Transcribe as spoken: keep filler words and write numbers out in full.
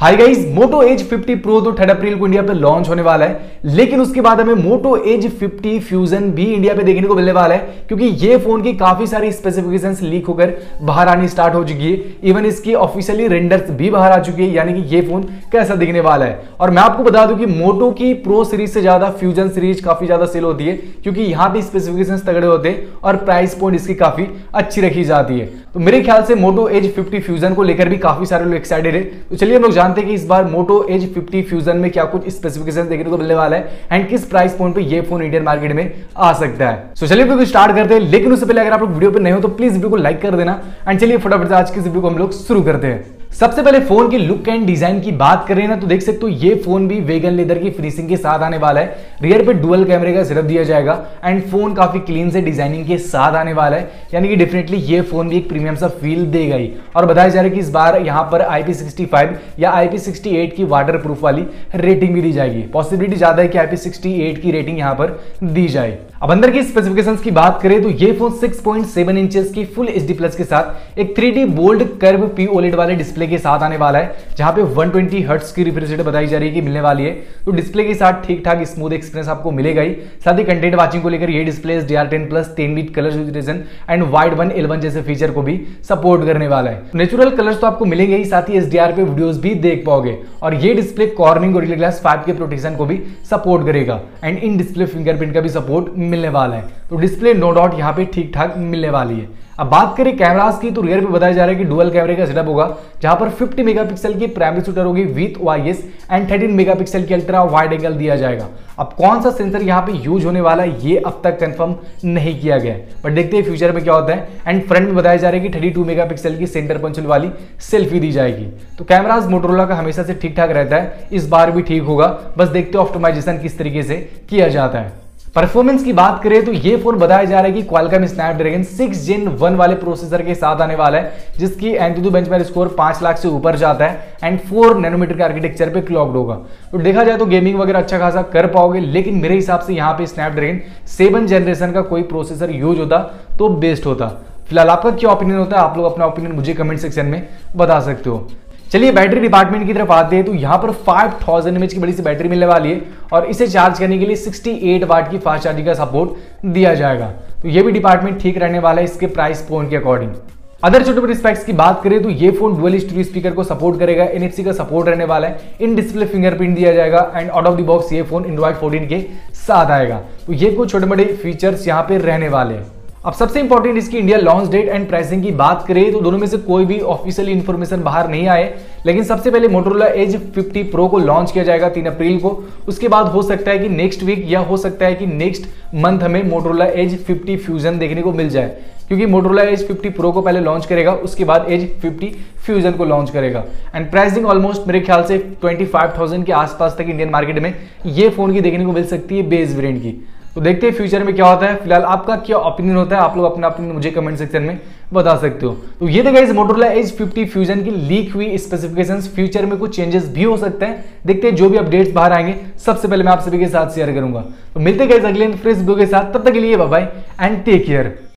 हाय guys, Moto Edge fifty Pro तो third April को India पे लॉन्च होने वाला है, लेकिन उसके बाद हमें मोटो एज फिफ्टी फ्यूजन भी इंडिया पे देखने को मिलने वाला है, क्योंकि ये फोन की काफी सारी स्पेसिफिकेशंस लीक होकर बाहर आनी स्टार्ट हो चुकी है। इवन इसकी ऑफिशियली रेंडर्स भी बाहर आ चुकी है, यानी कि ये फोन कैसा दिखने वाला है। और मैं आपको बता दूं कि मोटो की प्रो सीरीज से ज्यादा फ्यूजन सीरीज काफी ज्यादा सेल होती है, क्योंकि यहां पे स्पेसिफिकेशंस तगड़े होते हैं और प्राइस पॉइंट इसकी काफी अच्छी रखी जाती है। तो मेरे ख्याल से मोटो एज फिफ्टी फ्यूजन को लेकर भी काफी सारे लोग एक्साइटेड है। तो चलिए हम लोग जानते हैं कि इस बार मोटो एज फिफ्टी फ्यूजन में क्या कुछ स्पेसिफिकेशन देखने को मिलने वाला है एंड किस प्राइस पॉइंट पे ये फोन इंडियन मार्केट में आ सकता है। सो चलिए वीडियो को स्टार्ट करते हैं, लेकिन उससे पहले अगर आप लोग वीडियो पे नए हो तो प्लीज वीडियो को लाइक कर देना एंड चलिए फटाफट से आज की वीडियो को हम लोग शुरू करते हैं। सबसे पहले फोन की लुक एंड डिजाइन की बात करें ना, तो देख सकते हो ये फोन भी वेगन लेदर की फिनिशिंग के साथ आने वाला है। रियर पे डुअल कैमरे का सेटअप दिया जाएगा एंड फोन काफी क्लीन से डिजाइनिंग के साथ आने वाला है, यानी कि डेफिनेटली ये फोन भी एक प्रीमियम सा फील देगा ही। और बताया जा रहा है कि इस बार यहाँ पर आई पी सिक्सटी फाइव या आई पी सिक्सटी एट की वाटर प्रूफ वाली रेटिंग भी दी जाएगी। पॉसिबिलिटी ज्यादा है कि आई पी सिक्सटी एट की रेटिंग यहाँ पर दी जाए। अब अंदर की स्पेसिफिकेशंस की बात करें तो ये phone six point seven inches की फुल एचडी प्लस के साथ एक three D bold curve P OLED वाले डिस्प्ले के साथ आने वाला है, जहां पे वन ट्वेंटी हर्ट्ज की रिफ्रेश रेट बताई जा रही है कि मिलने वाली है। तो डिस्प्ले के साथ ठीक ठाक स्मूथ एक्सपीरियंस आपको मिलेगा ही। साथ ही कंटेंट वाचिंग को लेकर ये display D R ten plus ten bit colour resolution and Widevine L one जैसे फीचर को भी सपोर्ट करने वाला है। नेचुरल कलर्स तो आपको मिलेंगे ही, साथ ही एच डी आर पे वीडियोस भी देख पाओगे। और ये display Corning Gorilla Glass five के प्रोटेक्शन को भी सपोर्ट करेगा एंड इन डिस्प्ले फिंगरप्रिंट का भी सपोर्ट मिलने वाला है। तो डिस्प्ले नो डाउट यहाँ पे ठीक ठाक मिलने वाली है। अब बात करें कैमरास की, तो रियर पे बताया जा रहा है कि डुअल कैमरे का सेटअप होगा, जहां पर फिफ्टी मेगापिक्सल की प्राइमरी शूटर होगी with O I S and thirteen megapixel की अल्ट्रा वाइड एंगल दिया जाएगा। अब कौन सा सेंसर यहाँ पे यूज होने वाला है ये अब तक कंफर्म नहीं किया गया है, बट देखते हैं फ्यूचर में क्या होता है। एंड फ्रंट में बताया जा रहा है कि थर्टी टू मेगापिक्सल की सेंटर पंचोल वाली सेल्फी दी जाएगी। तो कैमरास मोटोरोला का हमेशा से ठीक ठाक रहता है, इस बार भी ठीक होगा, बस देखते हैं ऑप्टिमाइजेशन किस तरीके से किया जाता है। परफॉर्मेंस की बात करें तो ये फोन बताया जा रहा है कि Qualcomm Snapdragon six gen one वाले प्रोसेसर के साथ आने वाला है, जिसकी एंटूटू बेंचमार्क स्कोर पांच लाख से ऊपर जाता है एंड फोर नैनोमीटर के आर्किटेक्चर पे क्लॉक्ड होगा। तो देखा जाए तो गेमिंग वगैरह अच्छा खासा कर पाओगे, लेकिन मेरे हिसाब से यहाँ पे स्नैपड्रैगन सेवन जनरेशन का कोई प्रोसेसर यूज होता तो बेस्ट होता। फिलहाल आपका क्या ओपिनियन होता है, आप लोग अपना ओपिनियन मुझे कमेंट सेक्शन में बता सकते हो। चलिए बैटरी डिपार्टमेंट की तरफ आते हैं, तो यहाँ पर फाइव थाउजेंड एमएच की बड़ी सी बैटरी मिलने वाली है और इसे चार्ज करने के लिए सिक्सटी एट वाट की फास्ट चार्जिंग का सपोर्ट दिया जाएगा। तो ये भी डिपार्टमेंट ठीक रहने वाला है इसके प्राइस पॉइंट के अकॉर्डिंग। अदर छोटे बड़े स्पेक्स की बात करें तो ये फोन डुअल स्टूडियो स्पीकर को सपोर्ट करेगा, एनएफसी का सपोर्ट रहने वाला है, इन डिस्प्ले फिंगरप्रिंट दिया जाएगा and out of the box ये फोन एंड्रॉइड फोर्टीन के साथ आएगा। तो ये कुछ छोटे बड़े फीचर्स यहाँ पे रहने वाले हैं। अब सबसे इंपॉर्टेंट इसकी India launch date and pricing की बात करें तो दोनों में से कोई भी ऑफिशियल इंफॉर्मेशन बाहर नहीं आए, लेकिन सबसे पहले मोटोरोला एज फिफ्टी प्रो को लॉन्च किया जाएगा तीन अप्रैल को। उसके बाद हो सकता है कि नेक्स्ट वीक या हो सकता है कि नेक्स्ट मंथ हमें मोटोरोला एज फिफ्टी फ्यूजन देखने को मिल जाए, क्योंकि मोटोरोला एज फिफ्टी प्रो को पहले लॉन्च करेगा, उसके बाद एज फिफ्टी फ्यूजन को लॉन्च करेगा। एंड प्राइसिंग ऑलमोस्ट मेरे ख्याल से ट्वेंटी फाइव थाउजेंड के आसपास तक इंडियन मार्केट में ये फोन की देखने को मिल सकती है बेस वेरिएंट की। तो देखते हैं फ्यूचर में क्या होता है। फिलहाल आपका क्या ओपिनियन होता है, आप लोग अपना ओपिनियन मुझे कमेंट सेक्शन में बता सकते हो। तो ये थे guys Motorola Edge fifty Fusion की लीक हुई स्पेसिफिकेशंस। फ्यूचर में कुछ चेंजेस भी हो सकते हैं, देखते हैं जो भी अपडेट्स बाहर आएंगे सबसे पहले मैं आप सभी के साथ शेयर करूंगा। तो मिलते हैं गाइस अगले फ्रेश वीडियो के साथ, तब तक के लिए bye bye and take care.